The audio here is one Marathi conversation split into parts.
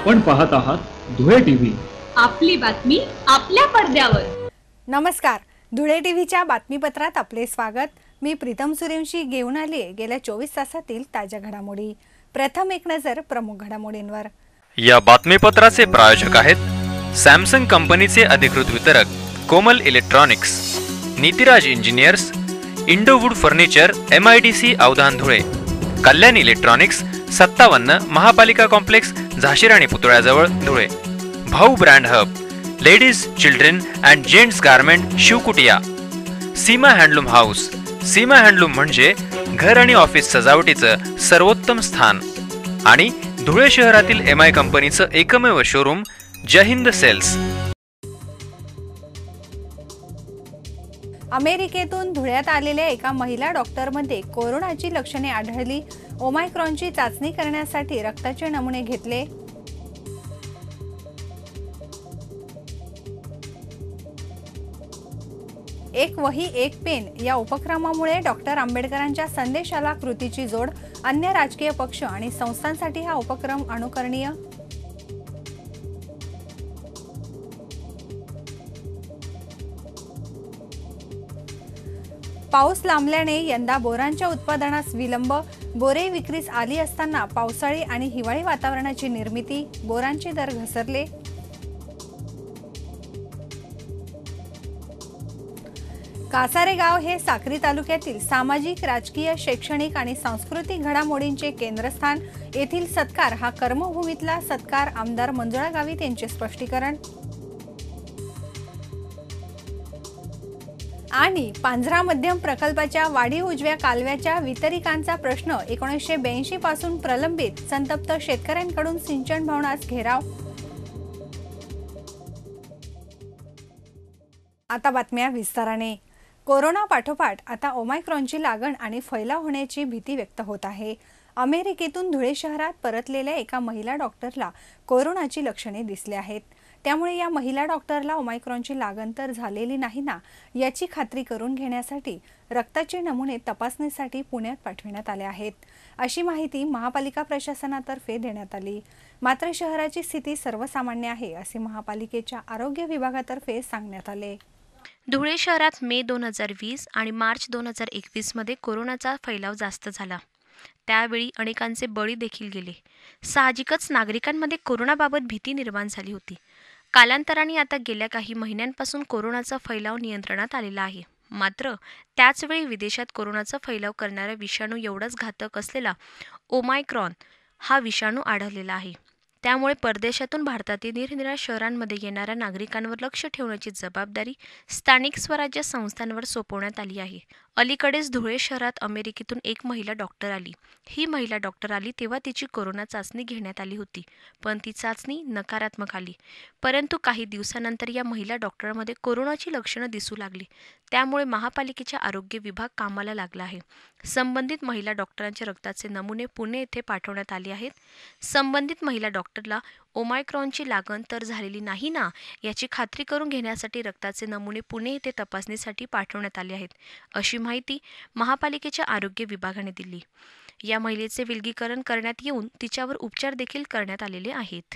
आपण पाहत आहात धुळे टीव्ही, आपली बातमी आपल्या पडद्यावर। नमस्कार, धुळे टीव्हीच्या बातमीपत्रात आपले स्वागत। मी प्रीतम सूर्यवंशी घेऊन आली गेल्या 24 तासातील ताज्या घडामोडी। प्रथम एक नजर प्रमुख घडामोडींवर। या बातमीपत्राचे प्रायोजक आहेत सॅमसंग कंपनीचे अधिकृत वितरक Komal electronics, Nitiraj engineers, Indowood furniture, MIDC Avdhan Dhule, Kalyan electronics 57 महापालिका कॉम्प्लेक्स झाशीराणी पुतळ्याजवळ Dhule, Bhau brand hub, ladies, children and gents garment Shivkutiya, Seema handloom house. Seema handloom म्हणजे घर आणि ऑफिस सजावटीचं सर्वोत्तम स्थान आणि धुळे शहरातील MI कंपनीचं एकमेव शोरूम जय हिंद सेल्स। अमेरिकेतून धुळ्यात आलेल्या एका महिला डॉक्टरमध्ये कोरोनाची लक्षणे आढळली। ओमायक्रॉनची चाचणी करण्यासाठी रक्ताचे नमुने घेतले। एक वही एक पेन या उपक्रमामुळे डॉक्टर आंबेडकरांच्या संदेशाला कृतीची जोड। अन्य राजकीय पक्ष आणि संस्थांसाठी हा उपक्रम अनुकरणीय। पाऊस लांबल्याने यंदा बोरांच्या उत्पादनास विलंब। बोरे विक्रीस आली असताना पावसाळी आणि हिवाळी वातावरणाची निर्मिती, बोरांचे दर घसरले। कासारे गाव हे साक्री तालुक्यातील सामाजिक, राजकीय, शैक्षणिक आणि सांस्कृतिक घडामोडींचे केंद्रस्थान। येथील सत्कार हा कर्मभूमीतला सत्कार। आमदार मंजुळा गावित यांचे स्पष्टीकरण। आणि पांझरा मध्यम प्रकल्पाच्या वाढीव उजव्या कालव्याच्या वितरिकांचा प्रश्न 1982 पासून प्रलंबित। संतप्त शेतकऱ्यांकडून सिंचन भवनास घेराव। आता बातम्या विस्ताराने। कोरोना पाठोपाठ आता ओमायक्रॉनची लागण आणि फैलाव होण्याची भीती व्यक्त होत आहे। अमेरिकेतून धुळे शहरात परतलेल्या एका महिला डॉक्टरला कोरोनाची लक्षणे दिसली आहेत। त्यामुळे या महिला डॉक्टरला ओमायक्रॉनची लागण तर झालेली नाही ना याची खात्री करून घेण्यासाठी रक्ताचे नमुने तपासणीसाठी पुण्यात पाठविण्यात आले आहेत, अशी माहिती महापालिका प्रशासनातर्फे देण्यात आली। मात्र शहराची स्थिती सर्वसामान्य आहे असे महापालिकेच्या आरोग्य विभागातर्फे सांगण्यात आले। धुळे शहरात मे 2020 आणि मार्च 2021 मध्ये कोरोनाचा फैलाव जास्त झाला। त्यावेळी अनेकांचे बळी देखील गेले। साहजिकच नागरिकांमध्ये कोरोनाबाबत भीती निर्माण झाली होती। कालांतराने आता गेल्या काही महिन्यांपासून कोरोनाचा फैलाव नियंत्रणात आलेला आहे। मात्र त्याचवेळी विदेशात कोरोनाचा फैलाव करणारा विषाणू एवढाच घातक असलेला ओमायक्रॉन हा विषाणू आढळलेला आहे। त्यामुळे परदेशातून भारतातील निरनिराळ्या शहरांमध्ये येणाऱ्या नागरिकांवर लक्ष ठेवण्याची जबाबदारी स्थानिक स्वराज्य संस्थांवर सोपवण्यात आली आहे। अलीकडेच धुळे शहरात अमेरिकेतून एक महिला डॉक्टर आली। ही महिला डॉक्टर आली तेव्हा तिची कोरोना चाचणी घेण्यात आली होती, पण ती चाचणी नकारात्मक आली। परंतु काही दिवसानंतर या महिला डॉक्टरमध्ये कोरोनाची लक्षणं दिसू लागली। त्यामुळे महापालिकेचा आरोग्य विभाग कामाला लागला आहे। संबंधित महिला डॉक्टरांचे रक्ताचे नमुने पुणे येथे पाठवण्यात आले आहेत। संबंधित महिला डॉक्टरला ओमायक्रॉनची लागण तर झालेली नाही ना याची खात्री करून घेण्यासाठी रक्ताचे नमुने पुणे येथे तपासणीसाठी पाठवण्यात आले आहेत, अशी माहिती महापालिकेच्या आरोग्य विभागाने दिली। या महिलेचे विलगीकरण करण्यात येऊन तिच्यावर उपचार देखील करण्यात आलेले आहेत।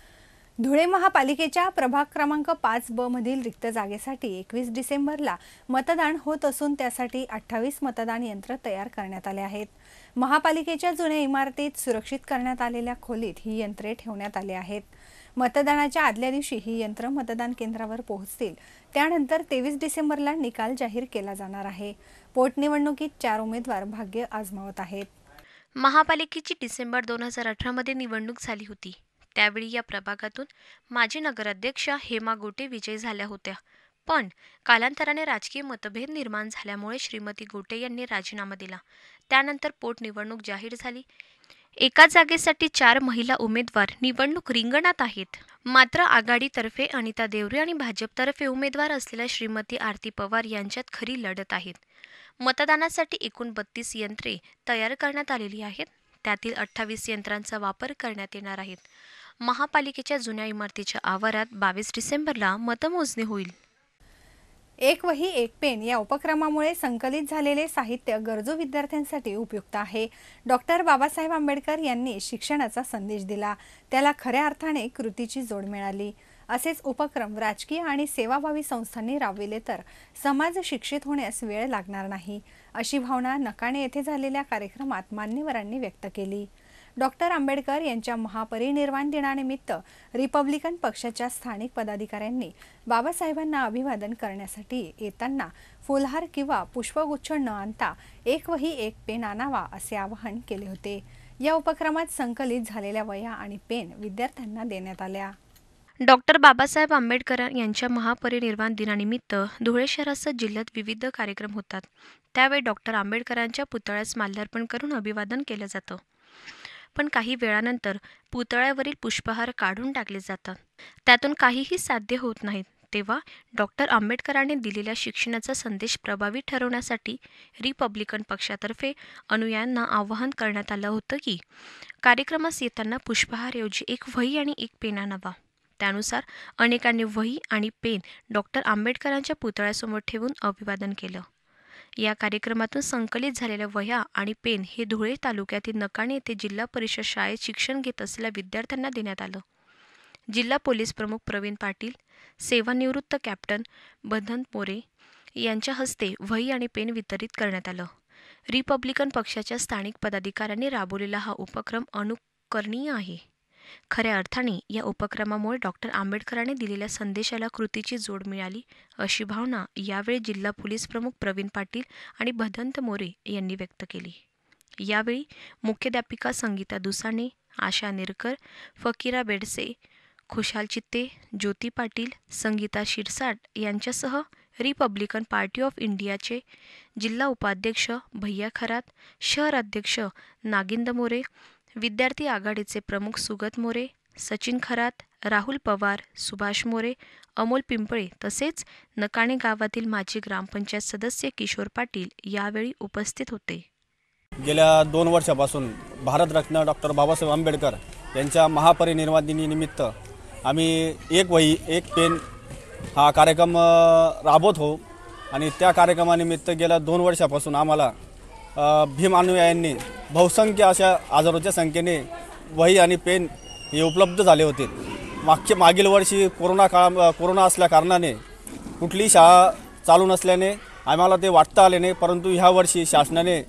धुळे महापालिकेच्या प्रभाग क्रमांक 5B मधील रिक्त जागेसाठी 21 डिसेंबरला मतदान होत असून त्यासाठी 28 मतदान यंत्र तयार करण्यात आले आहेत। महापालिकेच्या जुन्या इमारतीत सुरक्षित करण्यात आलेल्या खोलीत ही यंत्रे ठेवण्यात आली आहेत। मतदानाच्या आदल्या दिवशी ही यंत्र मतदान केंद्रावर पोहोचतील। त्यानंतर 23 डिसेंबरला निकाल जाहीर केला जाणार आहे। पोटनिवडणुकीत 4 उमेदवार भाग्य आजमावत आहेत। महापालिकेची डिसेंबर 2018 मध्ये निवडणूक झाली होती। त्यावेळी या प्रभागातून माजी नगराध्यक्षा हेमा गोटे विजयी झाल्या होत्या, पण कालांतराने राजकीय मतभेद निर्माण झाल्यामुळे श्रीमती गोटे यांनी राजीनामा दिला। त्यानंतर पोटनिवडणूक जाहीर झाली। एका जागेसाठी 4 महिला उमेदवार निवडणूक रिंगणात आहेत। मात्र आघाडीतर्फे अनिता देवरे आणि भाजपतर्फे उमेदवार असलेल्या श्रीमती आरती पवार यांच्यात खरी लढत आहे। मतदानासाठी एकूण 32 यंत्रे तयार करण्यात आलेली आहेत। त्यातील 28 यंत्रांचा वापर करण्यात येणार आहे। महापालिकेच्या जुन्या इमारतीच्या आवारात 22 डिसेंबरला मतमोजणी होईल। एक वही एक पेन या उपक्रमामुळे संकलित झालेले साहित्य गरजू विद्यार्थ्यांसाठी उपयुक्त आहे. डॉक्टर बाबासाहेब आंबेडकर यांनी शिक्षणाचा संदेश दिला, त्याला खऱ्या अर्थाने कृतीची जोड मिळाली. असेच उपक्रम राजकीय आणि सेवाभावी संस्थांनी राबविले तर समाज शिक्षित होण्यास वेळ लागणार नाही, अशी भावना नकाणे येथे झालेल्या कार्यक्रमात मान्यवरांनी व्यक्त केली. डॉक्टर आंबेडकर यांच्या महापरिनिर्वाण दिनानिमित्त रिपब्लिकन पक्षाच्या स्थानिक पदाधिकाऱ्यांनी बाबासाहेबांना अभिवादन करण्यासाठी येताना फुलहार किंवा पुष्पगुच्छ न आणता एक वही एक पेन आणावा असे आवाहन केले होते. या उपक्रमात संकलित झालेल्या वह्या आणि पेन विद्यार्थ्यांना देण्यात आल्या. डॉक्टर बाबासाहेब आंबेडकर यांच्या महापरिनिर्वाण दिनानिमित्त धुळे शहरासह जिल्ह्यात विविध कार्यक्रम होतात. त्यावेळी डॉक्टर आंबेडकरांच्या पुतळ्यास माल्यार्पण करून अभिवादन केलं जातं. पण काही वेळानंतर पुतळ्यावरील पुष्पहार काढून टाकले जातात. त्यातून काहीही साध्य होत नाहीत. तेव्हा डॉक्टर आंबेडकरांनी दिलेल्या शिक्षणाचा संदेश प्रभावी ठरवण्यासाठी रिपब्लिकन पक्षातर्फे अनुयायांना आवाहन करण्यात आलं होतं की कार्यक्रमास येताना पुष्पहारऐवजी एक वही आणि एक पेन आणावा. त्यानुसार अनेकांनी वही आणि पेन डॉक्टर आंबेडकरांच्या पुतळ्यासमोर ठेवून अभिवादन केलं. या कार्यक्रमातून संकलित झालेल्या वह्या आणि पेन हे धुळे तालुक्यातील नकाणे येथे जिल्हा परिषद शाळेत शिक्षण घेत असलेल्या विद्यार्थ्यांना देण्यात आलं. जिल्हा पोलीस प्रमुख प्रवीण पाटील, सेवानिवृत्त कॅप्टन बधन मोरे यांच्या हस्ते वही आणि पेन वितरित करण्यात आलं. रिपब्लिकन पक्षाच्या स्थानिक पदाधिकाऱ्यांनी राबवलेला हा उपक्रम अनुकरणीय आहे. खऱ्या अर्थाने या उपक्रमामुळे डॉक्टर आंबेडकरांनी दिलेल्या संदेशाला कृतीची जोड मिळाली, अशी भावना यावेळी जिल्हा पोलीस प्रमुख प्रवीण पाटील आणि भदंत मोरे यांनी व्यक्त केली. यावेळी मुख्याध्यापिका संगीता दुसाने, आशा निरकर, फकीरा बेडसे, खुशाल चित्ते, ज्योती पाटील, संगीता शिरसाट यांच्यासह रिपब्लिकन पार्टी ऑफ इंडियाचे जिल्हा उपाध्यक्ष भैया खरात, शहर अध्यक्ष नागिंद मोरे, विद्यार्थी आघाडीचे प्रमुख सुगत मोरे, सचिन खरात, राहुल पवार, सुभाष मोरे, अमोल पिंपळे तसेच नकाणे गावातील माजी ग्रामपंचायत सदस्य किशोर पाटील यावेळी उपस्थित होते. गेल्या 2 वर्षापासून भारतरत्न डॉक्टर बाबासाहेब आंबेडकर यांच्या महापरिनिर्वाण दिनानिमित्त आम्ही एक वही एक पेन हा कार्यक्रम राबवत हो आणि त्या कार्यक्रमानिमित्त गेल्या 2 वर्षापासून आम्हाला भीम अनुयायांनी बहुसंख्य अशा हजारोच्या संख्येने वही आणि पेन हे उपलब्ध झाले होते. मागील वर्षी कोरोना असल्या कारणाने कुठलीही शाळा चालू नसल्याने आम्हाला ते वाटता आले नाही, परंतु ह्या वर्षी शासनाने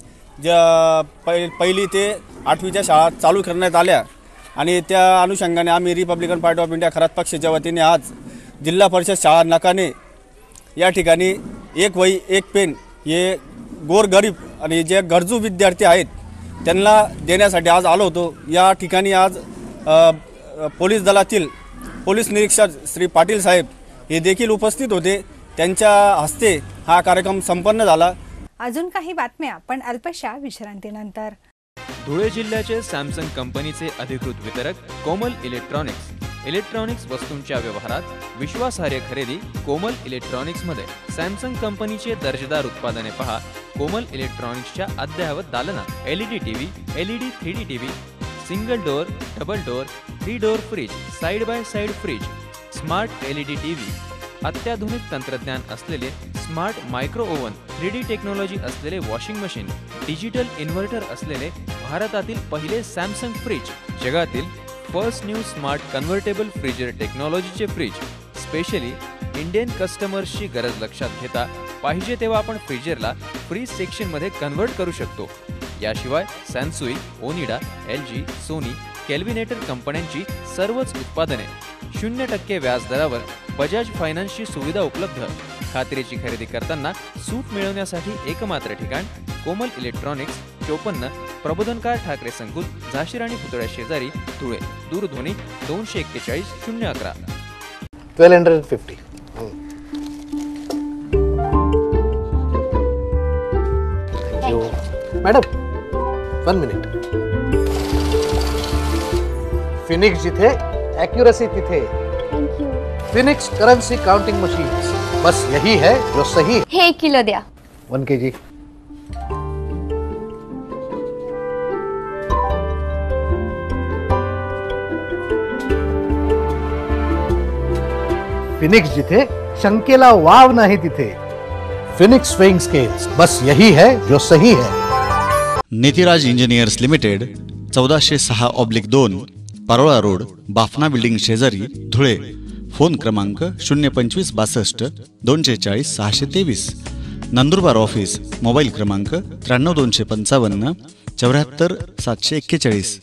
पहिली ते 8वीच्या शाळा चालू करण्यात आल्या आणि त्या अनुषंगाने आम्ही Republican party of India Kharat पक्षाच्या वतीने आज जिल्हा परिषद शाळा नकाणे या ठिकाणी एक वही एक पेन हे गोरगरीब आणि जे गरजू विद्यार्थी आहेत त्यांना देण्यासाठी आज आलो होतो. या ठिकाणी आज पोलीस दलातील पोलीस निरीक्षक श्री पाटील साहेब हे देखील उपस्थित होते. त्यांच्या हस्ते हा कार्यक्रम संपन्न झाला. अजून काही बातम्या पण अल्पशा विश्रांतीनंतर. धुळे जिल्ह्याचे सॅमसंग कंपनीचे अधिकृत वितरक कोमल इलेक्ट्रॉनिक्स वस्तूंच्या व्यवहारात विश्वासार्ह खरेदी कोमल इलेक्ट्रॉनिक्समध्ये. सॅमसंग कंपनीचे दर्जेदार उत्पादने पहा कोमल इलेक्ट्रॉनिक्सच्या अद्ययावत दालनात. LED TV, LED 3D TV, single door, double door, 3 door fridge, side by side fridge, smart LED TV, अत्याधुनिक तंत्रज्ञान असलेले smart micro oven, 3D technology असलेले वॉशिंग मशीन, डिजिटल इन्व्हर्टर असलेले भारतातील पहिले सॅमसंग फ्रीज, जगातील first new smart convertible freezer टेक्नॉलॉजीचे फ्रीज. स्पेशली इंडियन कस्टमर्सची गरज लक्षात घेता पाहिजे तेव्हा आपण फ्रीजरला फ्रीज सेक्शनमध्ये कन्व्हर्ट करू शकतो. याशिवाय Sansui, Onida, LG, Sony, Kelvinator कंपन्यांची सर्वच उत्पादने 0% व्याजदरावर बजाज फायनान्सची सुविधा उपलब्ध. खात्रीची खरेदी करताना सूट मिळवण्यासाठी एकमात्र ठिकाण कोमल इलेक्ट्रॉनिक्स, 54 प्रबोधनकार ठाकरे संकुल, झाशीर आणि पुतळ्या शेजारी, धुळे. दूरध्वनी 241 011. 1250. Thank you. Madam, 1 minute. Phoenix जिथे एक्यूरेसी तिथे. Thank you. Phoenix currency counting machines, बस यही है जो सही. हे 1 किलो द्या. 1 kg. फिनिक्स जिथे शंकेला वाव नाही तिथे. फिनिक्स स्विंग स्केल्स, बस यही है जो सही है। Nitiraj engineers limited 1406/2 Parola road, Bafna building शेजारी, धुळे। फोन क्रमांक 025 62 240 623। नंदुरबार ऑफिस, मोबाईल क्रमांक 93 255 74 741।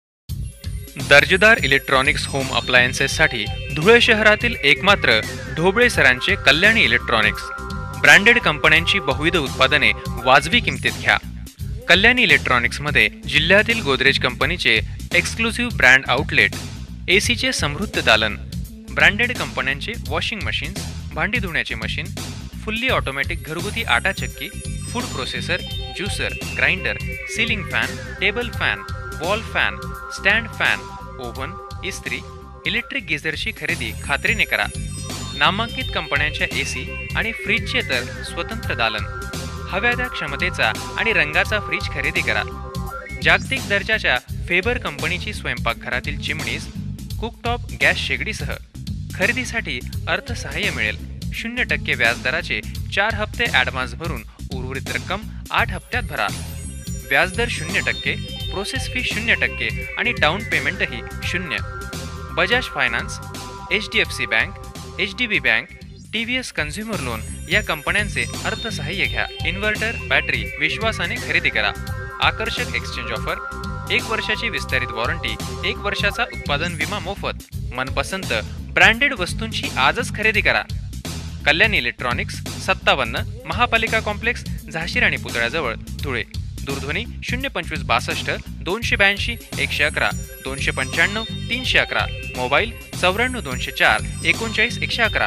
दर्जेदार इलेक्ट्रॉनिक्स होम अप्लायन्सेससाठी धुळे शहरातील एकमात्र ढोबळे सरांचे कल्याणी इलेक्ट्रॉनिक्स। ब्रँडेड कंपन्यांची बहुविध उत्पादने वाजवी किमतीत घ्या। कल्याणी इलेक्ट्रॉनिक्समध्ये जिल्ह्यातील गोदरेज कंपनीचे एक्सक्लुझिव्ह ब्रँड आउटलेट, एसीचे समृद्ध दालन, ब्रँडेड कंपन्यांचे वॉशिंग मशीन्स, भांडी धुण्याचे मशीन, फुल्ली ऑटोमॅटिक घरगुती आटा चक्की, food processor, juicer, grinder, ceiling fan, table fan, wall fan, stand fan, oven, इस्त्री, इलेक्ट्रिक गिझरची खरेदी खात्रीने करा। नामांकित कंपन्यांच्या एसी आणि फ्रीजचे तर स्वतंत्र दालन। हव्या त्या क्षमतेचा आणि रंगाचा फ्रीज खरेदी करा। जागतिक दर्जाच्या फेबर कंपनीची स्वयंपाकघरातील चिमणीज, कुकटॉप गॅस शेगडीसह खरेदीसाठी अर्थसहाय्य मिळेल। 0% व्याजदराचे 4 हप्ते ॲडव्हान्स भरून उर्वरित रक्कम 8 हप्त्यात भरा। व्याजदर 0%, प्रोसेस फी 0% आणि डाऊन पेमेंटही 0। Bajaj finance, HDFC bank, HDB bank, TVS consumer loan या कंपन्यांचे अर्थसहाय्य घ्या। इन्व्हर्टर, बॅटरी विश्वासाने खरेदी करा। आकर्षक एक्सचेंज ऑफर, 1 वर्षाची विस्तारित वॉरंटी, 1 वर्षाचा उत्पादन विमा मोफत। मनपसंत ब्रँडेड वस्तूंची आजच खरेदी करा। कल्याणी इलेक्ट्रॉनिक्स, 57 महापालिका कॉम्प्लेक्स, झाशीर आणि पुतळ्याजवळ, धुळे। दूरध्वनी 025 62 282 111 295 311। मोबाईल 94 204 39 111।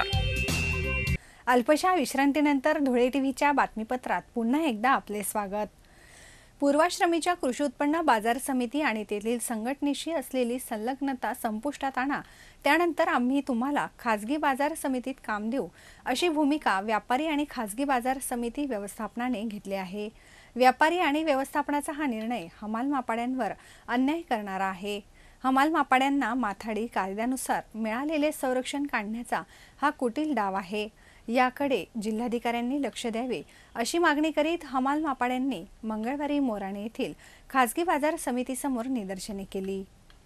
अल्पशा विश्रांतीनंतर धुळे टीव्हीच्या बातमीपत्रात पुन्हा एकदा आपले स्वागत। पूर्वाश्रमीच्या कृषी उत्पन्न बाजार समिती आणि तेथील संघटनेशी असलेली संलग्नता संपुष्टात आणा, त्यानंतर आम्ही तुम्हाला खासगी बाजार समितीत काम देऊ, अशी भूमिका व्यापारी आणि खासगी बाजार समिती व्यवस्थापनाने घेतली आहे। व्यापारी आणि व्यवस्थापनाचा हा निर्णय हमाल मापाड्यांवर अन्याय करणारा आहे। हमाल मापाड्यांना माथाडी कायद्यानुसार मिळालेले संरक्षण काढण्याचा हा कुटील डाव आहे। याकडे जिल्हाधिकाऱ्यांनी लक्ष द्यावे, अशी मागणी करीत हमाल मापाड्यांनी मंगळवारी मोराणे येथील खासगी बाजार समितीसमोर निदर्शने केली।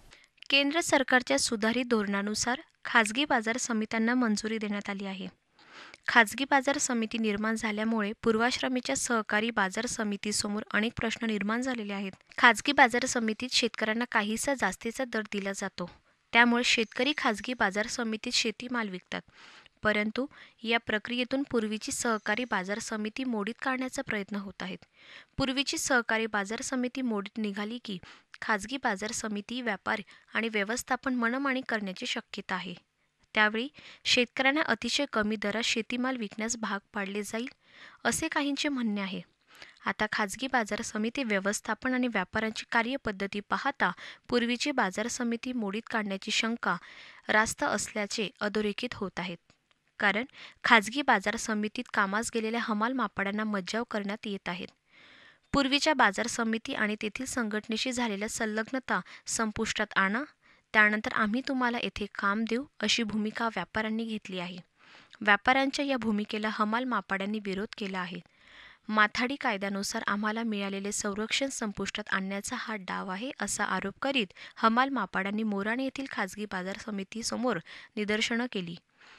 केंद्र सरकारच्या सुधारित धोरणानुसार खासगी बाजार समित्यांना मंजुरी देण्यात आली आहे। खासगी बाजार समिती निर्माण झाल्यामुळे पूर्वाश्रमीच्या सहकारी बाजार समितीसमोर अनेक प्रश्न निर्माण झालेले आहेत। खासगी बाजार समितीत शेतकऱ्यांना काहीसा जास्तीचा दर दिला जातो, त्यामुळे शेतकरी खासगी बाजार समितीत शेतीमाल विकतात, परंतु या प्रक्रियेतून पूर्वीची सहकारी बाजार समिती मोडीत काढण्याचा प्रयत्न होत आहेत। पूर्वीची सहकारी बाजार समिती मोडीत निघाली की खासगी बाजार समिती व्यापार आणि व्यवस्थापन मनमानी करण्याची शक्यता आहे। त्यावेळी शेतकऱ्यांना अतिशय कमी दरात शेतीमाल विकण्यास भाग पाडले जाईल, असे काहींचे म्हणणे आहे। आता खासगी बाजार समिती व्यवस्थापन आणि व्यापारांची कार्यपद्धती पाहता पूर्वीची बाजार समिती मोडीत काढण्याची शंका रास्त असल्याचे अधोरेखित होत आहेत। कारण खासगी बाजार समितीत कामास गेलेल्या हमाल मापाड्यांना मज्जाव करण्यात येत आहेत। पूर्वीच्या बाजार समिती आणि तेथील संघटनेशी झालेल्या संलग्नता संपुष्टात आणा, त्यानंतर आम्ही तुम्हाला येथे काम देऊ, अशी भूमिका व्यापाऱ्यांनी घेतली आहे। व्यापाऱ्यांच्या या भूमिकेला हमाल मापाड्यांनी विरोध केला आहे। माथाडी कायद्यानुसार आम्हाला मिळालेले संरक्षण संपुष्टात आणण्याचा हा डाव आहे, असा आरोप करीत हमाल मापाड्यांनी मोराणे येथील खासगी बाजार समितीसमोर निदर्शनं केली।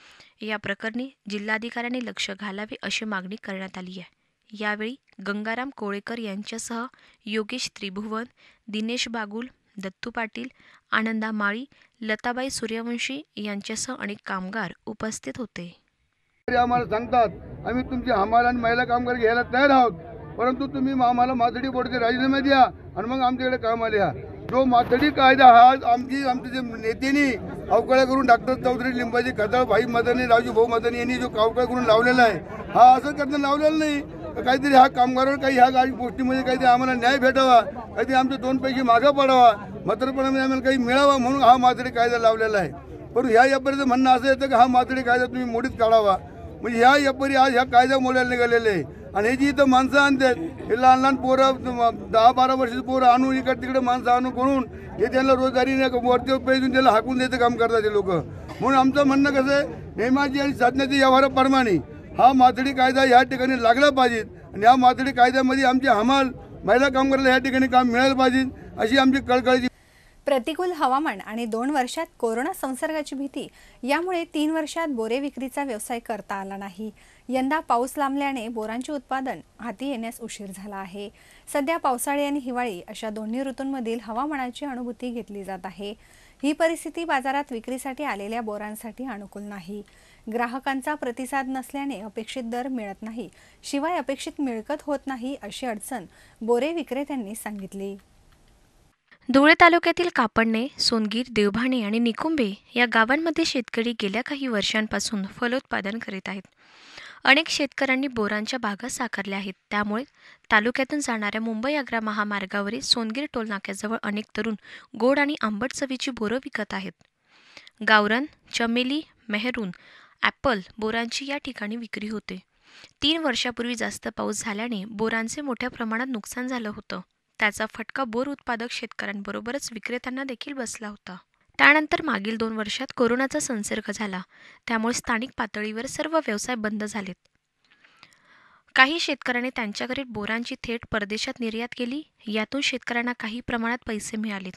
या प्रकरणी जिल्हाधिकाऱ्यांनी लक्ष घालावे, अशी मागणी करण्यात आली आहे। यावेळी गंगाराम कोळेकर यांच्यासह योगेश त्रिभुवन, दिनेश बागुल, दत्तू पाटील, आनंदा माळी, लताबाई सूर्यवंशी यांच्यासह अनेक कामगार उपस्थित होते। आम्हाला सांगतात आम्ही तुमचे हमाल आणि महिला कामगार घ्यायला तयार आहोत, परंतु तुम्ही आम्हाला माथडी बोर्डचे राजीनामे द्या आणि मग आमच्याकडे कामाला या। जो माथडी कायदा हा आमचे जे नेत्यांनी अवकाळ करून डॉक्टर चौधरी लिंबाजी खताळ भाई मदनी राजू भाऊ मदनी यांनी जो अवकाळ करून लावलेला आहे, हा असं करणं लावलेलं नाही। काहीतरी हा कामगारावर काही ह्या गोष्टीमध्ये काहीतरी आम्हाला न्याय भेटावा, काहीतरी आमचे 2 पैसे मागं पडावा, म्हातारपणामध्ये आम्हाला काही मिळावा म्हणून हा माथडी कायदा लावलेला आहे। परंतु ह्या व्यापारीचं म्हणणं असं येतं की हा माथडी कायदा तुम्ही मोडीत काढावा, म्हणजे ह्या व्यापारी आज ह्या कायदा मोडायला निघालेले आहे। आणि हे जी इथं माणसं आणतात, हे लहान लहान पोरं 10-12 वर्षाची पोरं आणून इकडे तिकडे माणसं आणून करून हे त्यांना रोजगारीने वरती पैसून त्याला हाकून द्यायचं काम करतात ते लोक। म्हणून आमचं म्हणणं कसं आहे, नेमाची आणि साधण्याच्या व्यवहाराप्रमाणे हा माथडी कायदा या ठिकाणी लागला पाहिजे आणि या माथडी कायद्यामध्ये आमचे हमाल महिला कामगाराला या ठिकाणी काम मिळालं पाहिजे अशी आमची कळकळीची. प्रतिकूल हवामान आणि 2 वर्षात कोरोना संसर्गाची भीती यामुळे 3 वर्षात बोरे विक्रीचा व्यवसाय करता आला नाही. यंदा पाऊस लांबल्याने बोरांचे उत्पादन हाती येण्यास उशीर झाला आहे. सध्या पावसाळी आणि हिवाळी अशा दोन्ही ऋतूंमधील हवामानाची अनुभूती घेतली जात आहे. ही परिस्थिती बाजारात विक्रीसाठी आलेल्या बोरांसाठी अनुकूल नाही. ग्राहकांचा प्रतिसाद नसल्याने अपेक्षित दर मिळत नाही, शिवाय अपेक्षित मिळकत होत नाही अशी अडचण बोरे विक्रेत्यांनी सांगितली. धुळे तालुक्यातील कापडणे, सोनगीर, देवभाणे आणि निकुंबे या गावांमध्ये शेतकरी गेल्या काही वर्षांपासून फलोत्पादन करीत आहेत. अनेक शेतकऱ्यांनी बोरांच्या बागा साकारल्या आहेत. त्यामुळे तालुक्यातून जाणाऱ्या मुंबई आग्रा महामार्गावरील सोनगीर टोलनाक्याजवळ अनेक तरुण गोड आणि आंबट चवीची बोरं विकत आहेत. गावरन, चमेली, मेहरून, ॲपल बोरांची या ठिकाणी विक्री होते. 3 वर्षापूर्वी जास्त पाऊस झाल्याने बोरांचे मोठ्या प्रमाणात नुकसान झालं होतं. त्याचा फटका बोर उत्पादक शेतकऱ्यांबरोबरच विक्रेत्यांना देखील बसला होता. त्यानंतर मागील 2 वर्षात कोरोनाचा संसर्ग झाला. त्यामुळे स्थानिक पातळीवर सर्व व्यवसाय बंद झालेत. काही शेतकऱ्यांनी त्यांच्याकडे बोरांची थेट परदेशात निर्यात केली. यातून शेतकऱ्यांना काही प्रमाणात पैसे मिळालेत.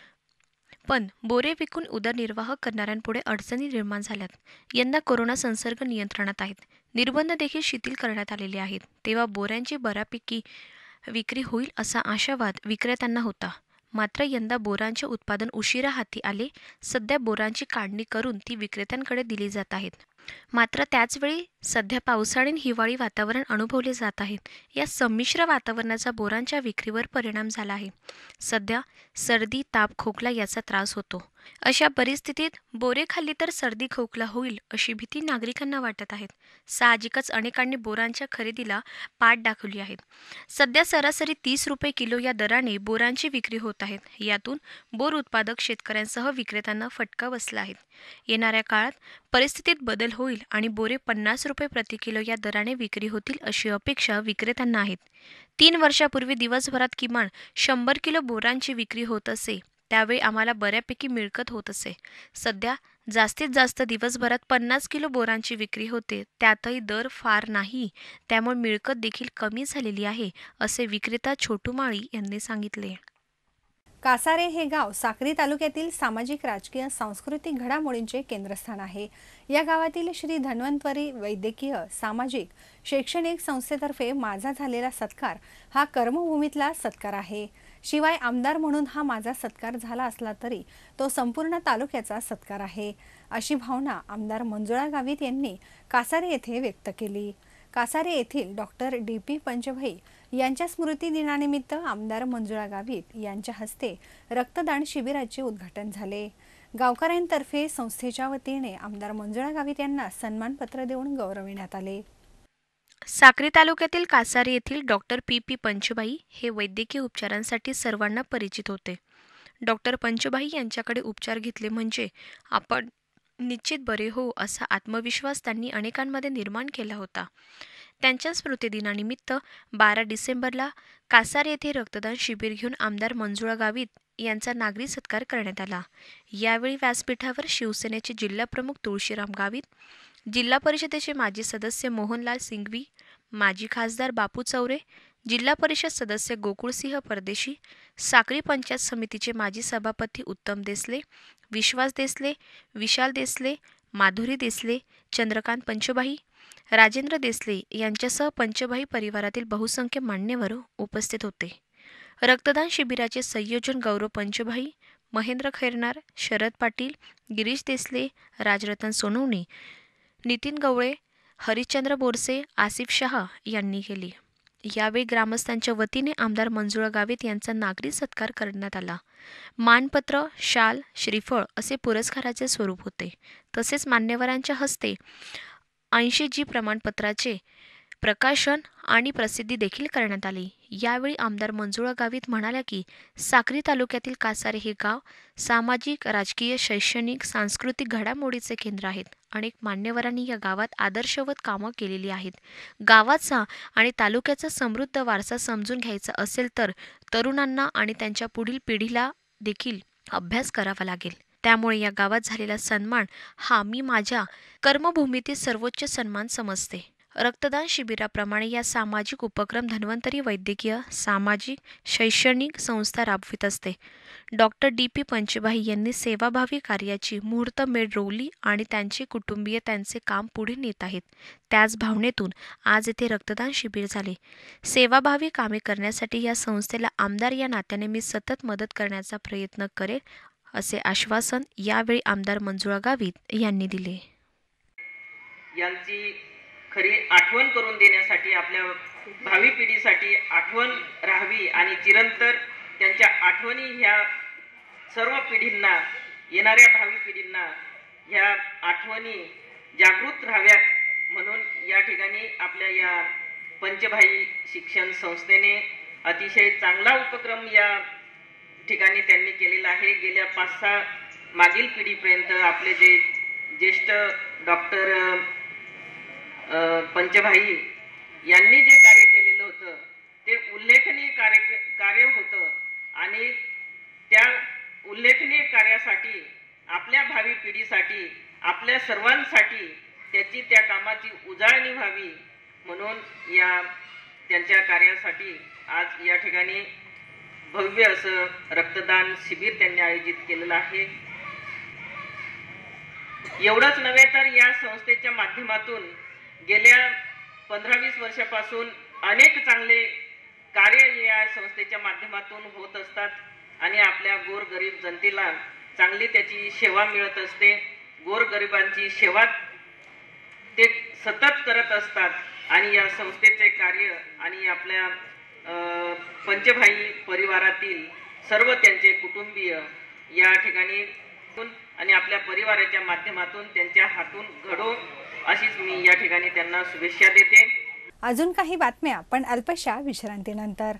पण बोरे विकून उदरनिर्वाह करणाऱ्यांपुढे अडचणी निर्माण झाल्यात. यंदा कोरोना संसर्ग नियंत्रणात आहेत. निर्बंध देखील शिथिल करण्यात आलेले आहेत. तेव्हा बोऱ्यांची बऱ्यापैकी विक्री होईल असा आशावाद विक्रेत्यांना होता. मात्र यंदा बोरांचे उत्पादन उशिरा हाती आले. सध्या बोरांची काढणी करून ती विक्रेत्यांकडे दिली जात आहेत. मात्र त्याचवेळी सध्या पावसाळी आणि हिवाळी वातावरण अनुभवले जात आहे. या संमिश्र वातावरणाचा बोरांच्या विक्रीवर परिणाम झाला आहे. सध्या सर्दी, ताप, खोकला याचा त्रास होतो. अशा परिस्थितीत बोरे खाल्ली तर सर्दी खोकला होईल अशी भीती नागरिकांना वाटत आहेत. साहजिकच अनेकांनी बोरांच्या खरेदीला पाठ दाखवली आहे. सध्या सरासरी 30 रुपये किलो या दराने बोरांची विक्री होत आहे. यातून बोर उत्पादक शेतकऱ्यांसह विक्रेत्यांना फटका बसला आहे. येणाऱ्या काळात परिस्थितीत बदल होईल आणि बोरे 50 रुपये प्रति किलो या दराने विक्री होतील अशी अपेक्षा विक्रेत्यांना आहेत. 3 वर्षापूर्वी दिवसभरात किमान 100 किलो बोरांची विक्री होत असे. त्यावेळी आम्हाला बऱ्यापैकी मिळकत होत असे. सध्या जास्तीत जास्त दिवसभरात 50 किलो बोरांची विक्री होते. त्यातही दर फार नाही. त्यामुळे मिळकत देखील कमी झालेली आहे असे विक्रेता छोटू माळी यांनी सांगितले. कासारे हे गाव साक्री तालुक्यातील सामाजिक, राजकीय, सांस्कृतिक घडामोडींचे केंद्रस्थान आहे. या गावातील श्री धन्वंतरी वैद्यकीय, सामाजिक, शैक्षणिक संस्थेतर्फे माझा झालेला सत्कार हा कर्मभूमीतला सत्कार आहे. शिवाय आमदार म्हणून हा माझा सत्कार झाला असला तरी तो संपूर्ण तालुक्याचा सत्कार आहे, अशी भावना आमदार मंजुळा गावित यांनी कासारे येथे व्यक्त केली. कासारे येथील डॉक्टर DP पंचभाई यांच्या स्मृती दिनानिमित्त आमदार मंजुळा गावित यांच्या हस्ते रक्तदान शिबिराचे उद्घाटन झाले. गावकऱ्यांतर्फे संस्थेच्या वतीने आमदार मंजुळा गावित यांना सन्मानपत्र देऊन गौरविण्यात आले. साक्री तालुक्यातील कासारे येथील डॉक्टर PP पंचभाई हे वैद्यकीय उपचारांसाठी सर्वांना परिचित होते. डॉक्टर पंचभाई यांच्याकडे उपचार घेतले म्हणजे आपण निश्चित बरे हो असा आत्मविश्वास त्यांनी अनेकांमध्ये निर्माण केला होता. त्यांच्या स्मृतिदिनानिमित्त 12 डिसेंबरला कासारे येथे रक्तदान शिबिर घेऊन आमदार मंजुळा गावित यांचा नागरी सत्कार करण्यात आला. यावेळी व्यासपीठावर शिवसेनेचे जिल्हाप्रमुख तुळशीराम गावित, जिल्हा परिषदेचे माजी सदस्य मोहनलाल सिंघवी, माजी खासदार बापू चौरे, जिल्हा परिषद सदस्य गोकुळसिंह परदेशी, साक्री पंचायत समितीचे माजी सभापती उत्तम देसले, विश्वास देसले, विशाल देसले, माधुरी देसले, चंद्रकांत पंचभाई, राजेंद्र देसले यांच्यासह पंचभाई परिवारातील बहुसंख्य मान्यवर उपस्थित होते. रक्तदान शिबिराचे संयोजन गौरव पंचभाई, महेंद्र खैरनार, शरद पाटील, गिरीश देसले, राजरतन सोनवणे, नितीन गवळे, हरिश्चंद्र बोरसे, आसिफ शाह यांनी केली. यावेळी ग्रामस्थांच्या वतीने आमदार मंजुळा गावित यांचा नागरी सत्कार करण्यात आला. मानपत्र, शाल, श्रीफळ असे पुरस्काराचे स्वरूप होते. तसेच मान्यवरांच्या हस्ते 80G प्रमाणपत्राचे प्रकाशन आणि प्रसिद्धी देखील करण्यात आली. यावेळी आमदार मंजुळा गावित म्हणाल्या की साक्री तालुक्यातील कासारे हे गाव सामाजिक, राजकीय, शैक्षणिक, सांस्कृतिक घडामोडीचे केंद्र आहेत. अनेक मान्यवरांनी या गावात आदर्शवत कामं केलेली आहेत. गावाचा आणि तालुक्याचा समृद्ध वारसा समजून घ्यायचा असेल तर तरुणांना आणि त्यांच्या पुढील पिढीला देखील अभ्यास करावा लागेल. त्यामुळे या गावात झालेला सन्मान हा मी माझ्या कर्मभूमीतील सर्वोच्च सन्मान समजते. रक्तदान शिबिराप्रमाणे या सामाजिक उपक्रम धन्वंतरी वैद्यकीय, सामाजिक, शैक्षणिक संस्था राबवित असते. Doctor DP. पंचभाई यांनी सेवाभावी कार्याची मुहूर्तमेढ रोवली आणि त्यांचे कुटुंबीय त्यांचे काम पुढे नेत आहेत. त्याच भावनेतून आज येथे रक्तदान शिबिर झाले. सेवाभावी कामे करण्यासाठी या संस्थेला आमदार या नात्याने मी सतत मदत करण्याचा प्रयत्न करेल, असे आश्वासन यावेळी आमदार मंजुळा गावित यांनी दिले. यांची खरी आठवण करून देण्यासाठी, आपल्या भावी पिढीसाठी आठवण राहावी आणि चिरंतर त्यांच्या आठवणी ह्या सर्व पिढींना, येणाऱ्या भावी पिढींना ह्या आठवणी जागृत राहाव्यात म्हणून या ठिकाणी आपल्या या पंचभाई शिक्षण संस्थेने अतिशय चांगला उपक्रम या ठिकाणी त्यांनी केलेला आहे. गेल्या 5-6 मागील पिढीपर्यंत आपले जे ज्येष्ठ डॉक्टर पंचभाई यांनी जे कार्य केलेलं होतं ते उल्लेखनीय कार्य होतं आणि त्या उल्लेखनीय कार्यासाठी आपल्या भावी पिढीसाठी, आपल्या सर्वांसाठी त्या कामाची उजाळणी व्हावी म्हणून या त्यांच्या कार्यासाठी आज या ठिकाणी भव्य असं रक्तदान शिबिर त्यांनी आयोजित केलेलं आहे. एवढंच नव्हे तर या संस्थेच्या माध्यमातून गेल्या 15-20 वर्षापासून अनेक चांगले कार्य या संस्थेच्या माध्यमातून होत असतात आणि आपल्या गोरगरीब जनतेला चांगली त्याची सेवा मिळत असते. गोरगरिबांची सेवा ते सतत करत असतात आणि या संस्थेचे कार्य आणि आपल्या पंचभाई परिवारातील सर्व त्यांचे कुटुंबीय या ठिकाणी आणि आपल्या परिवाराच्या माध्यमातून त्यांच्या हातून घडो अशीच मी या ठिकाणी त्यांना शुभेच्छा देते. अजून काही बातम्या पण अल्पशा विश्रांतीनंतर.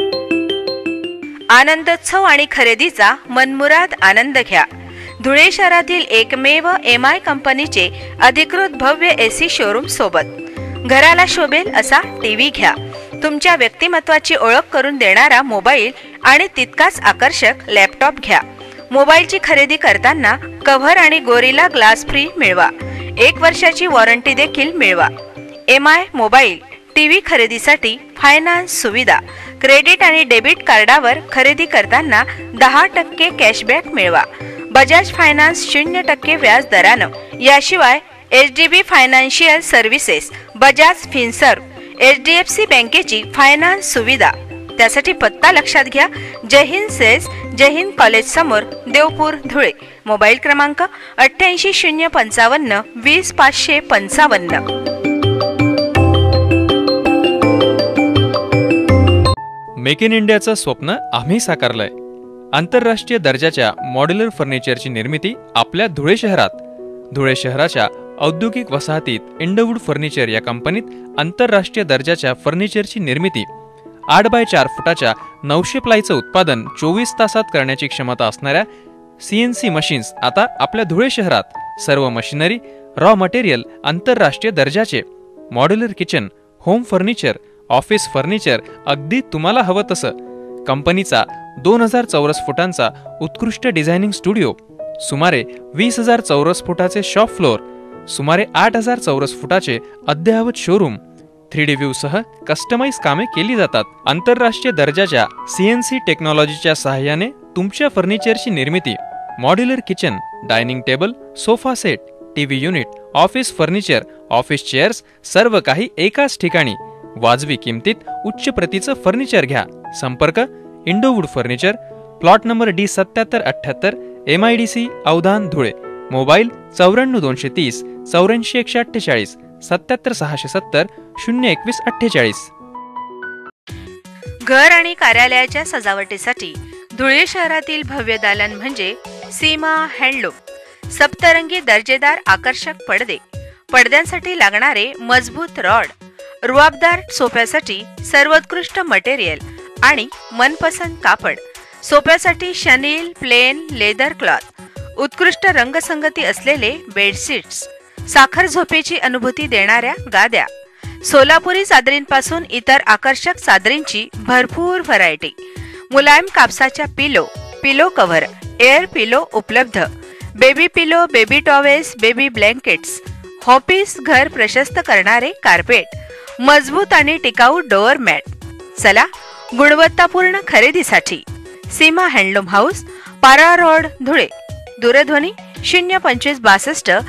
आनंदोत्सव आणि खरेदीचा मनमुराद आनंद घ्या. धुळे शहरातील एकमेव एमआय कंपनीचे अधिकृत भव्य एसी शोरूम सोबत. घराला शोभेल असा टीव्ही घ्या. तुमच्या व्यक्तिमत्वाची ओळख करून देणारा मोबाईल आणि तितकाच आकर्षक लॅपटॉप घ्या. मोबाईलची खरेदी करताना कव्हर आणि गोरिला ग्लास फ्री मिळवा. 1 वर्षाची वॉरंटी देखील मिळवा. एमआय मोबाईल टीव्ही खरेदीसाठी फायनान्स सुविधा. क्रेडिट आणि डेबिट कार्डावर खरेदी करताना 10% कॅशबॅक मिळवा. बजाज फायनान्स 0% व्याज दरानं. याशिवाय HDB financial services, Bajaj Finserv, HDFC बँकेची फायनान्स सुविधा. त्यासाठी पत्ता लक्षात घ्या. जय हिंद सेल्स, जय हिंद कॉलेज समोर, देवपूर, धुळे. मोबाईल क्रमांक 88 055 20 555. मेक इन इंडियाचं स्वप्न आम्ही साकारलंय. आंतरराष्ट्रीय दर्जाच्या मॉड्युलर फर्निचरची निर्मिती आपल्या धुळे शहरात. धुळे शहराच्या औद्योगिक वसाहतीत इंडोवूड फर्निचर या कंपनीत आंतरराष्ट्रीय दर्जाच्या फर्निचरची निर्मिती 8x4 फुटाच्या 900 प्लायचं उत्पादन 24 तासात करण्याची क्षमता असणाऱ्या CNC मशीन्स आता आपल्या धुळे शहरात. सर्व मशिनरी, रॉ मटेरियल आंतरराष्ट्रीय दर्जाचे. Modular kitchen, home furniture, office furniture अगदी तुम्हाला हवं तसं. कंपनीचा 2000 चौरस फुटांचा उत्कृष्ट डिझायनिंग स्टुडिओ, सुमारे 20,000 चौरस फुटाचे शॉप फ्लोअर, सुमारे 8,000 चौरस फुटाचे अद्ययावत शोरूम. 3D व्ह्यू सह कस्टमाइज कामे केली जातात. आंतरराष्ट्रीय दर्जाच्या CNC टेक्नॉलॉजीच्या सहाय्याने तुमच्या फर्निचरची निर्मिती. Modular kitchen, dining table, sofa set, TV unit, office furniture, office chairs सर्व काही एकाच ठिकाणी. वाजवी किमतीत उच्च प्रतीचं फर्निचर घ्या. संपर्क Indowood furniture, plot number D7778, MIDC Avdhan, Dhule. Mobile 94 230 84 148 77 670 021 48. घर आणि कार्यालयाच्या सजावटीसाठी धुळे शहरातील भव्य दालन म्हणजे सीमा हँडलूम. सप्तरंगी दर्जेदार आकर्षक पडदे, पडद्यांसाठी लागणारे मजबूत रॉड, रुबाबदार सोफ्यासाठी सर्वोत्कृष्ट मटेरियल आणि मनपसंत कापड. सोफ्यासाठी शनील, प्लेन, लेदर क्लॉथ, उत्कृष्ट रंगसंगती असलेले बेडशीट्स, साखर झोपेची अनुभूती देणाऱ्या गाद्या, सोलापुरी चादरींपासून इतर आकर्षक चादरींची भरपूर व्हरायटी, मुलायम कापसाच्या पिलो, पिलो कव्हर, एअर पिलो उपलब्ध, baby pillow, baby towels, baby blankets, office घर प्रशस्त करणारे कार्पेट, मजबूत आणि टिकाऊ डोअर मॅट. चला गुणवत्तापूर्ण खरेदीसाठी Seema handloom house, Para road, Dhule. दूरध्वनी 02562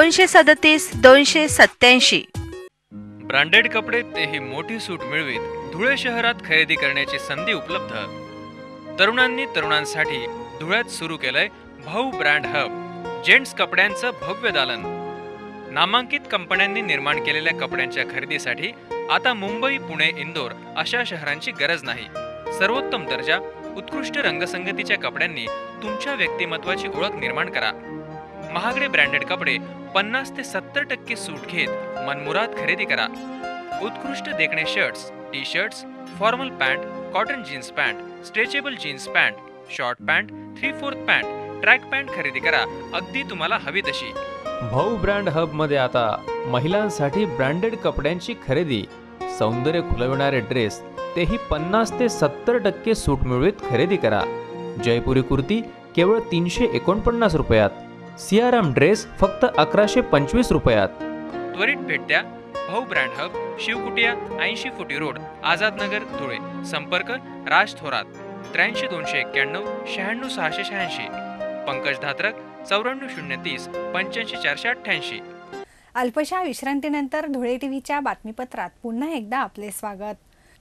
237 287. ब्रँडेड कपडे तेही मोठी सूट मिळवीत धुळे शहरात खरेदी करण्याची संधी उपलब्ध. तरुणांनी तरुणांसाठी धुळ्यात सुरू केलंय भाऊ ब्रँड हब. जेंट्स कपड्यांचं भव्य दालन. नामांकित कंपन्यांनी निर्माण केलेल्या कपड्यांच्या खरेदीसाठी आता मुंबई, पुणे, इंदोर अशा शहरांची गरज नाही. सर्वोत्तम दर्जा, उत्कृष्ट रंगसंगतीच्या कपड्यांनी तुमच्या व्यक्तिमत्वाची ओळख निर्माण करा. महागडे ब्रँडेड कपडे 50 ते 70% सूट घेत मनमुराद खरेदी करा. उत्कृष्ट देखणे shirts, T shirts, formal pant, cotton jeans pant, stretchable jeans pant, short pant, 3/4 pant, track pant खरेदी करा, अगदी तुम्हाला हवी तशी. भाऊ ब्रँड हब मध्ये आता महिलांसाठी ब्रँडेड कपड्यांची खरेदी, सौंदर्य खुलविणारे ड्रेस तेही 50 ते 70% सूट मिळवीत खरेदी करा. जयपुरी कुर्ती केवळ 349 रुपयात. सियाराम ड्रेस फक्त 1125 रुपयात. त्वरित भेट द्या. भाऊ ब्रँड हब, शिवकुटिया, 80 फुटी रोड, आझाद नगर, धुळे. संपर्क राज थोरात 83 291 96 686. पंकज धात्रक 94 030 85 488. अल्पशा विश्रांतीनंतर धुळे टीव्हीच्या बातमीपत्रात पुन्हा एकदा आपले स्वागत.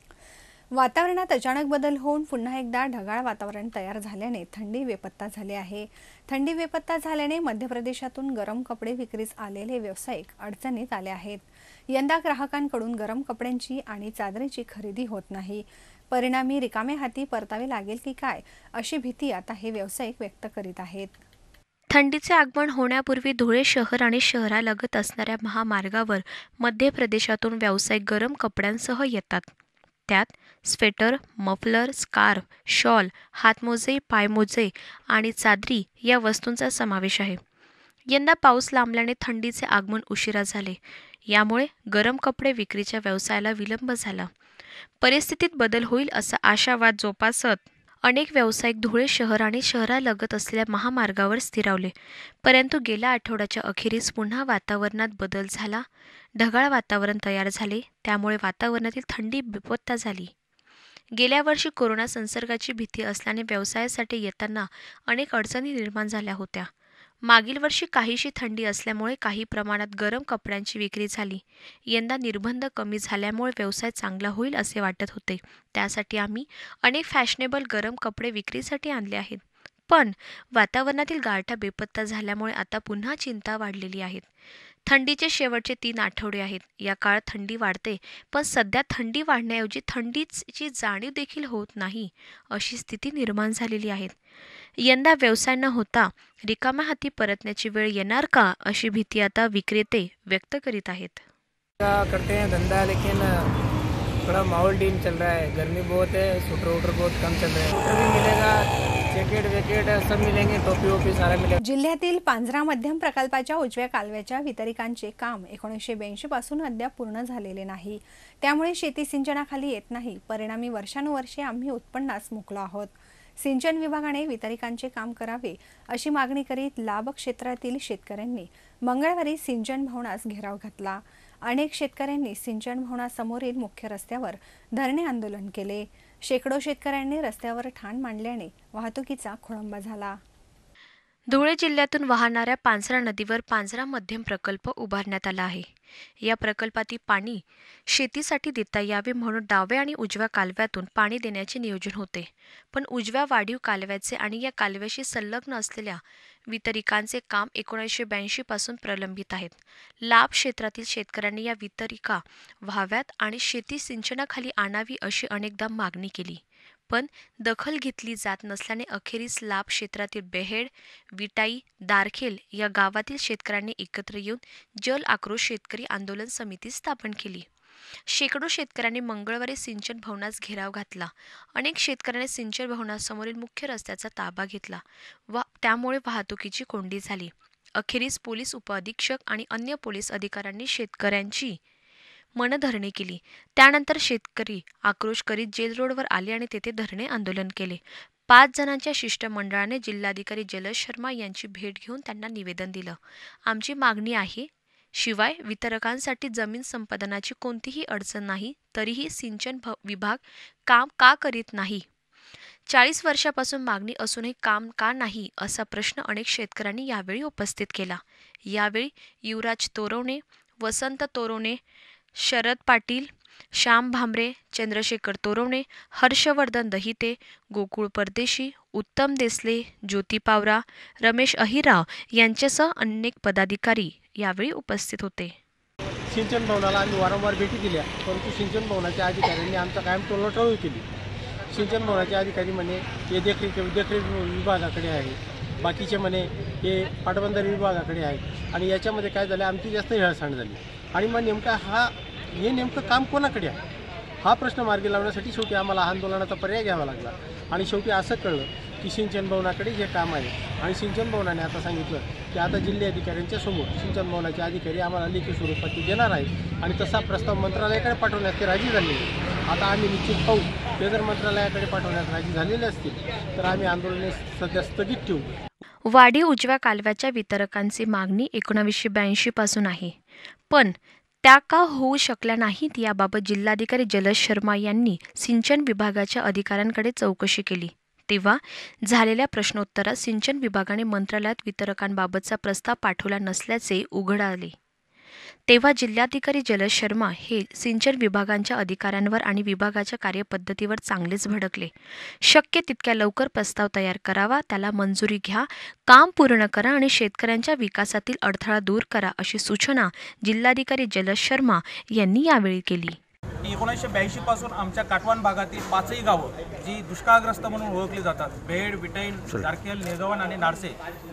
वातावरणात अचानक बदल होऊन पुन्हा एकदा ढगाळ वातावरण तयार झाल्याने थंडी बेपत्ता झाली आहे. थंडी बेपत्ता झाल्याने मध्य प्रदेशातून गरम कपडे विक्रीस आलेले व्यावसायिक अडचणीत आले आहेत. यंदा ग्राहकांकडून गरम कपड्यांची आणि चादरीची खरेदी होत नाही. परिणामी रिकामे हाती परतावे लागेल की काय अशी भीती आता हे व्यावसायिक व्यक्त करीत आहेत. थंडीचे आगमन होण्यापूर्वी धुळे शहर आणि शहरालगत असणाऱ्या महामार्गावर मध्य प्रदेशातून व्यावसायिक गरम कपड्यांसह येतात. त्यात स्वेटर, मफलर, स्कार्फ, शॉल, हातमोजे, पायमोजे आणि चादरी या वस्तूंचा समावेश आहे. यंदा पाऊस लांबल्याने थंडीचे आगमन उशिरा झाले. यामुळे गरम कपडे विक्रीच्या व्यवसायाला विलंब झाला. परिस्थितीत बदल होईल असा आशावाद जोपासत अनेक व्यावसायिक धुळे शहर आणि शहरालगत असलेल्या महामार्गावर स्थिरावले. परंतु गेल्या आठवड्याच्या अखेरीस पुन्हा वातावरणात बदल झाला. ढगाळ वातावरण तयार झाले. त्यामुळे वातावरणातील थंडी बेपत्ता झाली. गेल्या वर्षी कोरोना संसर्गाची भीती असल्याने व्यवसायासाठी येताना अनेक अडचणी निर्माण झाल्या होत्या. मागील वर्षी काहीशी थंडी असल्यामुळे काही प्रमाणात गरम कपड्यांची विक्री झाली. यंदा निर्बंध कमी झाल्यामुळे व्यवसाय चांगला होईल असे वाटत होते. त्यासाठी आम्ही अनेक फॅशनेबल गरम कपडे विक्रीसाठी आणले आहेत. पण वातावरणातील गारठा बेपत्ता झाल्यामुळे आता पुन्हा चिंता वाढलेली आहे. थंडीचे शेवटचे 3 आठवडे आहेत. या काळात थंडी वाढते, पण सध्या थंडी वाढण्याऐवजी थंडीची जाणीव देखील होत नाही अशी स्थिती निर्माण झालेली आहे. यंदा व्यवसाय न होता रिकाम्या हाती परतण्याची वेळ येणार का अशी भीती आता विक्रेते व्यक्त करीत आहेत. करते हैं धंधा, लेकिन थोड़ा माहौल डीम चल रहा है. गर्मी बहुत है, स्वेटर बहुत कम चल रहे हैं. स्वेटर भी मिलेगा, जैकेट वेकेट सब मिलेंगे, टोपी वोपी सारा मिलेगा. जिल्ह्यातील पांझरा मध्यम प्रकल्पाच्या उजव्या कालव्याच्या वितरिकांचे काम 1982 पासून अद्याप पूर्ण झालेले नाही. त्यामुळे शेती सिंचनाखाली येत नाही. परिणामी वर्षानुवर्षे आम्ही उत्पन्नास मुकलो आहोत. सिंचन विभागाने वितरिकांचे काम करावे अशी मागणी करीत लाभ क्षेत्रातील शेतकऱ्यांनी मंगळवारी सिंचन भवनास घेराव घातला. अनेक शेतकऱ्यांनी सिंचन भवनासमोरील मुख्य रस्त्यावर धरणे आंदोलन केले. शेकडो शेतकऱ्यांनी रस्त्यावर ठाण मांडल्याने वाहतुकीचा खोळंबा झाला. धुळे जिल्ह्यातून वाहणाऱ्या पांझरा नदीवर पांझरा मध्यम प्रकल्प उभारण्यात आला आहे. या प्रकल्पातील पाणी शेतीसाठी देता यावे म्हणून डाव्या आणि उजव्या कालव्यातून पाणी देण्याचे नियोजन होते. पण उजव्या वाढीव कालव्याचे आणि या कालव्याशी संलग्न असलेल्या वितरिकांचे काम 1982 पासून प्रलंबित आहेत. लाभ क्षेत्रातील शेतकऱ्यांनी या वितरिका व्हाव्यात आणि शेती सिंचनाखाली आणावी अशी अनेकदा मागणी केली. पण दखल घेतली जात नसल्याने अखेरीस लाभ क्षेत्रातील बेहेड, विटाई, दारखेल या गावातील शेतकऱ्यांनी एकत्र येऊन जल आक्रोश शेतकरी आंदोलन समिती स्थापन केली. शेकडो शेतकऱ्यांनी मंगळवारी सिंचन भवनास घेराव घातला. अनेक शेतकऱ्यांनी सिंचन भवनासमोरील मुख्य रस्त्याचा ताबा घेतला व त्यामुळे वाहतुकीची कोंडी झाली. अखेरीस पोलीस उपअधीक्षक आणि अन्य पोलीस अधिकाऱ्यांनी शेतकऱ्यांची मनधरणी केली. त्यानंतर शेतकरी आक्रोश करीत जेल रोडवर आले आणि तेथे धरणे आंदोलन केले. 5 जणांच्या शिष्टमंडळाने जिल्हाधिकारी जलज शर्मा यांची भेट घेऊन त्यांना निवेदन दिलं. आमची मागणी आहे शिवाय वितरकांसाठी जमीन संपादनाची कोणतीही अडचण नाही, तरीही सिंचन विभाग काम का करीत नाही? 40 वर्षापासून मागणी असूनही काम का नाही, असा प्रश्न अनेक शेतकऱ्यांनी यावेळी उपस्थित केला. यावेळी युवराज तोरवणे, वसंत तोरवणे, शरद पाटील, श्याम भामरे, चंद्रशेखर तोरवणे, हर्षवर्धन दहिते, गोकुळ परदेशी, उत्तम देसले, ज्योती पावरा, रमेश अहिराव यांच्यासह अनेक पदाधिकारी यावेळी उपस्थित होते. सिंचन भवनाला आम्ही वारंवार भेटी दिल्या, परंतु सिंचन भवनाच्या अधिकाऱ्यांनी आमचा कायम टोलटोल केली. सिंचन भवनाचे अधिकारी म्हणे हे देखरेख विभागाकडे आहे, बाकीचे म्हणे हे पाटबंधारे विभागाकडे आहे. आणि याच्यामध्ये काय झालं, आमची जास्त हेळसांड झाली. आणि मग हे नेमकं काम कोणाकडे आहे हा प्रश्न मार्गी लावण्यासाठी शेवटी आम्हाला आंदोलनाचा पर्याय घ्यावा लागला. आणि शेवटी असं कळलं की सिंचन भवनाकडे हे काम आहे. आणि सिंचन भवनाने आता सांगितलं की आता जिल्हाधिकाऱ्यांच्या समोर सिंचन भवनाचे अधिकारी आम्हाला लेखी स्वरूपात ते देणार आहेत. आणि तसा प्रस्ताव मंत्रालयाकडे पाठवण्यास ते राजी झालेले. आता आम्ही निश्चित पाहू, ते जर मंत्रालयाकडे पाठवण्यास राजी झालेले असतील तर आम्ही आंदोलने सध्या स्थगित ठेवू. वाढीव उजव्या कालव्याच्या वितरकांची मागणी 1982 पासून आहे, पण त्या का होऊ शकल्या नाहीत याबाबत जिल्हाधिकारी जलज शर्मा यांनी सिंचन विभागाच्या अधिकाऱ्यांकडे चौकशी केली. तेव्हा झालेल्या प्रश्नोत्तरात सिंचन विभागाने मंत्रालयात वितरकांबाबतचा प्रस्ताव पाठवला नसल्याचे उघड आले. तेव्हा जिल्हाधिकारी जलज शर्मा हे सिंचन विभागांच्या अधिकाऱ्यांवर आणि विभागाच्या कार्यपद्धतीवर चांगलेच भडकले. शक्य तितक्या लवकर प्रस्ताव तयार करावा, त्याला मंजुरी घ्या, काम पूर्ण करा आणि शेतकऱ्यांच्या विकासातील अडथळा दूर करा, अशी सूचना जिल्हाधिकारी जलज शर्मा यांनी यावेळी केली. 1982 पासून आमच्या काटवान भागातील 5ही गावं जी दुष्काळग्रस्त म्हणून ओळखली जातात, बेड, विटैन, दारखेल, निळगव्हाण आणि नाडसे,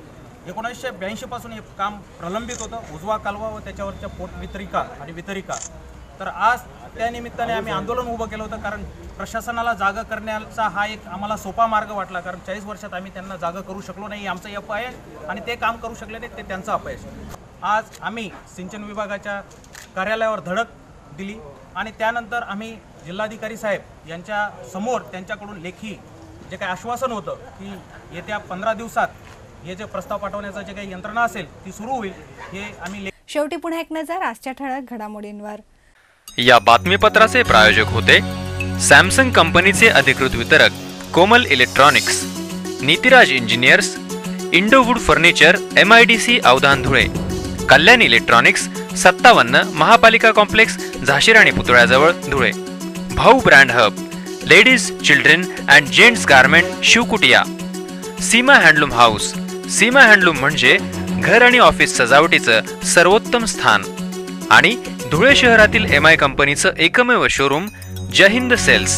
1982 पासून हे काम प्रलंबित होतं. उजवा कालवा व त्याच्यावरच्या पोट वितरिका. तर आज त्या निमित्ताने आम्ही आंदोलन उभं केलं होतं, कारण प्रशासनाला जागा करण्याचा हा एक आम्हाला सोपा मार्ग वाटला. कारण 40 वर्षात आम्ही त्यांना जागा करू शकलो नाही, आमचं अपयश, आणि ते काम करू शकले नाही, ते त्यांचं अपयश. आज आम्ही सिंचन विभागाच्या कार्यालयावर धडक दिली आणि त्यानंतर आम्ही जिल्हाधिकारी साहेब यांच्या समोर त्यांच्याकडून लेखी जे काही आश्वासन होतं की येत्या 15 दिवसात हे जे प्रस्ताव पाठवण्याचा जे काही यंत्रणा असेल ती सुरू होईल, हे आम्ही. शेवटी पुन्हा एक नजर आजच्या ठळक घडामोडींवर. या बातमीपत्राचे प्रायोजक होते सॅमसंग कंपनीचे अधिकृत वितरक Komal electronics, Nitiraj engineers, Indowood furniture, MIDC Avdhan Dhule, Kalyan electronics, 57 महापालिका कॉम्प्लेक्स, झाशीराणी पुतळ्याजवळ Dhule, Bhau brand hub, ladies, children and gents garment, Shivkutiya, Seema handloom house. Seema handloom म्हणजे घर आणि ऑफिस सजावटीचं सर्वोत्तम स्थान. आणि धुळे शहरातील MI कंपनीचं एकमेव शोरूम जय हिंद सेल्स.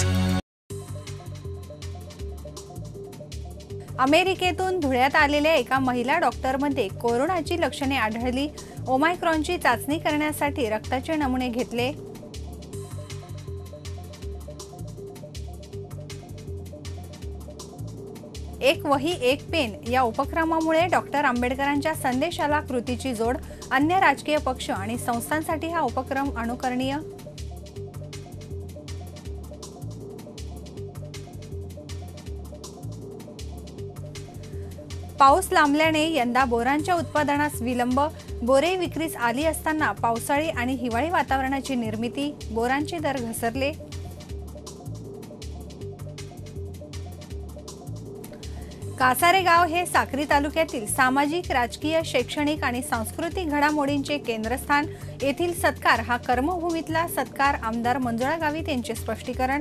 अमेरिकेतून धुळ्यात आलेल्या एका महिला डॉक्टरमध्ये कोरोनाची लक्षणे आढळली. ओमायक्रॉनची चाचणी करण्यासाठी रक्ताचे नमुने घेतले. एक वही एक पेन या उपक्रमामुळे डॉक्टर आंबेडकरांच्या संदेशाला कृतीची जोड. अन्य राजकीय पक्ष आणि संस्थांसाठी हा उपक्रम अनुकरणीय. पाऊस लांबल्याने यंदा बोरांच्या उत्पादनास विलंब. बोरे विक्रीस आली असताना पावसाळी आणि हिवाळी वातावरणाची निर्मिती. बोरांचे दर घसरले. कासारे गाव हे साक्री तालुक्यातील सामाजिक, राजकीय, शैक्षणिक आणि सांस्कृतिक घडामोडींचे केंद्रस्थान. येथील सत्कार हा कर्मभूमीतला सत्कार. आमदार मंजुळा गावित यांचे स्पष्टीकरण.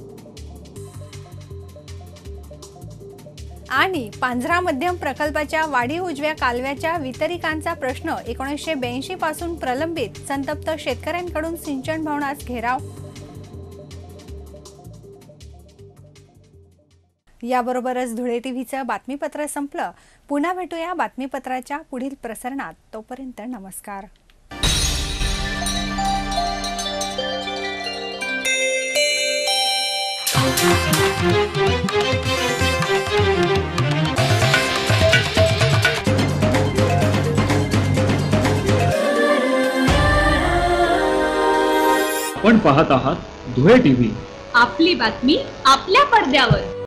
आणि पांझरा मध्यम प्रकल्पाच्या वाढीव उजव्या कालव्याच्या वितरिकांचा प्रश्न 1982 पासून प्रलंबित. संतप्त शेतकऱ्यांकडून सिंचन भवनास घेराव. याबरोबरच धुळे टीव्हीचं बातमीपत्र संपलं. पुन्हा भेटूया बातमीपत्राच्या पुढील प्रसारणात. तोपर्यंत नमस्कार. पण पाहत आहात धुळे टीव्ही, आपली बातमी आपल्या पडद्यावर.